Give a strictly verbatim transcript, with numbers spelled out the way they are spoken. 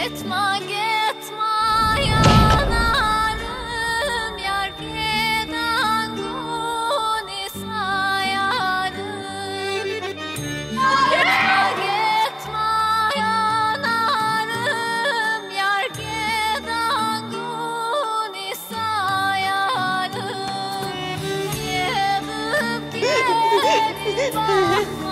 Gitme gitme yanarım, yar giden gün sayarım. Gitme gitme yanarım, yar giden gün sayarım. Gidip gelip bak